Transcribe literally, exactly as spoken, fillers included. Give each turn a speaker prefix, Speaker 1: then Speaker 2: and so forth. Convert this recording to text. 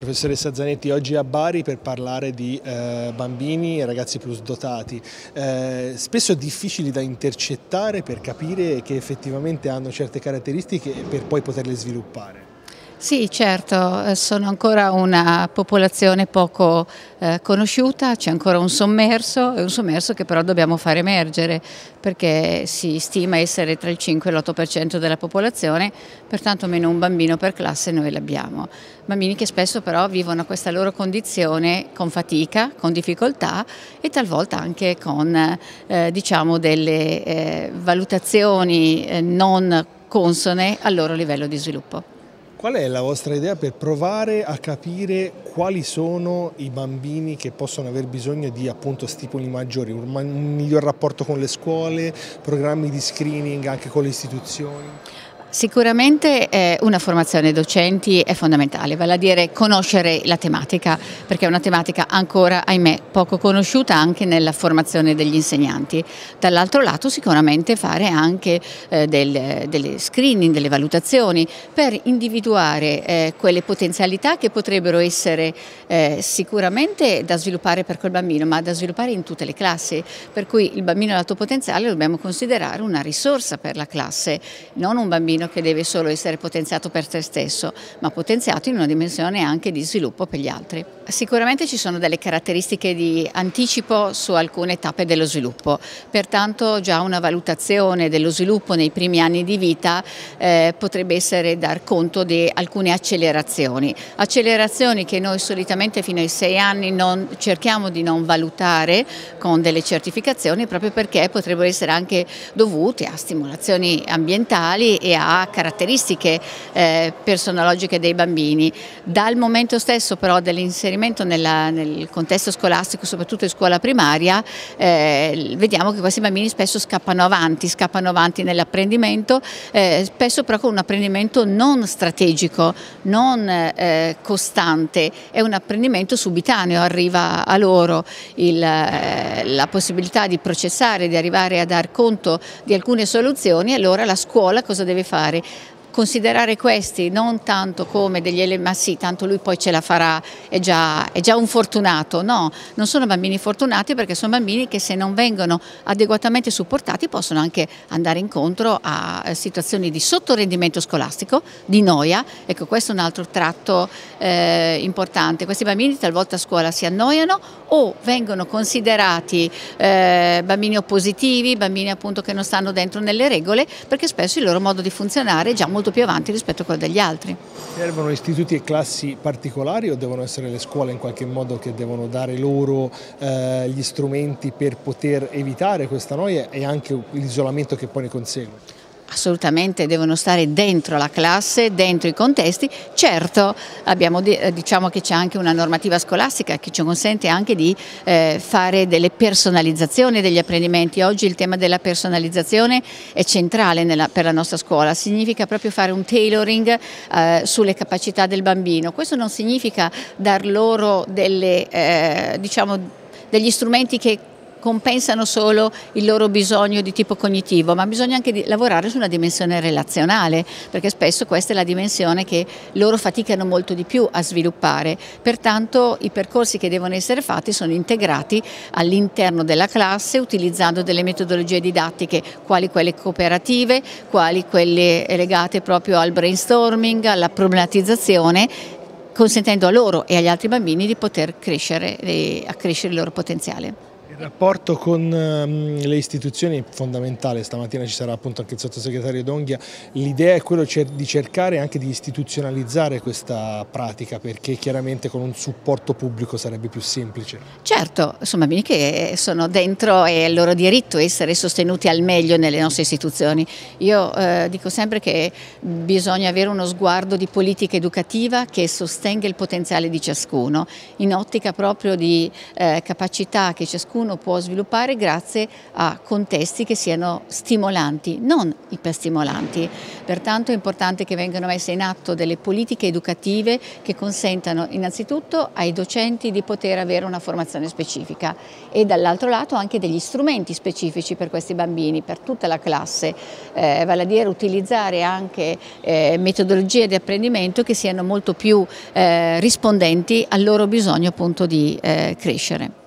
Speaker 1: Professoressa Zanetti, oggi a Bari per parlare di eh, bambini e ragazzi plusdotati, eh, spesso difficili da intercettare per capire che effettivamente hanno certe caratteristiche per poi poterle sviluppare.
Speaker 2: Sì, certo, sono ancora una popolazione poco eh, conosciuta, c'è ancora un sommerso, è un sommerso che però dobbiamo far emergere perché si stima essere tra il cinque e l'otto per cento della popolazione, pertanto meno un bambino per classe noi l'abbiamo. Bambini che spesso però vivono questa loro condizione con fatica, con difficoltà e talvolta anche con eh, diciamo delle eh, valutazioni eh, non consone al loro livello di sviluppo.
Speaker 1: Qual è la vostra idea per provare a capire quali sono i bambini che possono aver bisogno di appunto stimoli maggiori, un, un miglior rapporto con le scuole, programmi di screening anche con le istituzioni?
Speaker 2: Sicuramente eh, una formazione docenti è fondamentale, vale a dire conoscere la tematica, perché è una tematica ancora, ahimè, poco conosciuta anche nella formazione degli insegnanti. Dall'altro lato sicuramente fare anche eh, del, delle screening, delle valutazioni per individuare eh, quelle potenzialità che potrebbero essere eh, sicuramente da sviluppare per quel bambino, ma da sviluppare in tutte le classi, per cui il bambino ad alto potenziale lo dobbiamo considerare una risorsa per la classe, non un bambino che deve solo essere potenziato per se stesso, ma potenziato in una dimensione anche di sviluppo per gli altri. Sicuramente ci sono delle caratteristiche di anticipo su alcune tappe dello sviluppo, pertanto già una valutazione dello sviluppo nei primi anni di vita eh, potrebbe essere dar conto di alcune accelerazioni, accelerazioni che noi solitamente fino ai sei anni non, cerchiamo di non valutare con delle certificazioni proprio perché potrebbero essere anche dovute a stimolazioni ambientali e a caratteristiche eh, personologiche dei bambini. Dal momento stesso però dell'inserimento nel contesto scolastico, soprattutto in scuola primaria, eh, vediamo che questi bambini spesso scappano avanti, scappano avanti nell'apprendimento, eh, spesso però con un apprendimento non strategico, non eh, costante, è un apprendimento subitaneo, arriva a loro il, eh, la possibilità di processare, di arrivare a dar conto di alcune soluzioni, allora la scuola cosa deve fare? Considerare questi non tanto come degli elementi, ma sì, tanto lui poi ce la farà, è già, è già un fortunato, no, non sono bambini fortunati perché sono bambini che se non vengono adeguatamente supportati possono anche andare incontro a situazioni di sottorendimento scolastico, di noia, ecco questo è un altro tratto eh, importante, questi bambini talvolta a scuola si annoiano o vengono considerati eh, bambini oppositivi, bambini appunto che non stanno dentro nelle regole perché spesso il loro modo di funzionare è già molto più avanti rispetto a quello degli altri.
Speaker 1: Servono istituti e classi particolari o devono essere le scuole in qualche modo che devono dare loro eh, gli strumenti per poter evitare questa noia e anche l'isolamento che poi ne consegue?
Speaker 2: Assolutamente devono stare dentro la classe, dentro i contesti. Certo, abbiamo, diciamo che c'è anche una normativa scolastica che ci consente anche di eh, fare delle personalizzazioni degli apprendimenti. Oggi il tema della personalizzazione è centrale nella, per la nostra scuola, significa proprio fare un tailoring eh, sulle capacità del bambino. Questo non significa dar loro delle, eh, diciamo, degli strumenti che compensano solo il loro bisogno di tipo cognitivo, ma bisogna anche di lavorare su una dimensione relazionale, perché spesso questa è la dimensione che loro faticano molto di più a sviluppare. Pertanto i percorsi che devono essere fatti sono integrati all'interno della classe utilizzando delle metodologie didattiche, quali quelle cooperative, quali quelle legate proprio al brainstorming, alla problematizzazione, consentendo a loro e agli altri bambini di poter crescere e accrescere il loro potenziale.
Speaker 1: Il rapporto con le istituzioni è fondamentale, stamattina ci sarà appunto anche il sottosegretario D'Onghia, l'idea è quello di cercare anche di istituzionalizzare questa pratica perché chiaramente con un supporto pubblico sarebbe più semplice.
Speaker 2: Certo, sono bambini che sono dentro e è il loro diritto essere sostenuti al meglio nelle nostre istituzioni. Io eh, dico sempre che bisogna avere uno sguardo di politica educativa che sostenga il potenziale di ciascuno, in ottica proprio di eh, capacità che ciascuno uno può sviluppare grazie a contesti che siano stimolanti, non iperstimolanti. Pertanto è importante che vengano messe in atto delle politiche educative che consentano innanzitutto ai docenti di poter avere una formazione specifica e dall'altro lato anche degli strumenti specifici per questi bambini, per tutta la classe, eh, vale a dire utilizzare anche eh, metodologie di apprendimento che siano molto più eh, rispondenti al loro bisogno appunto di eh, crescere.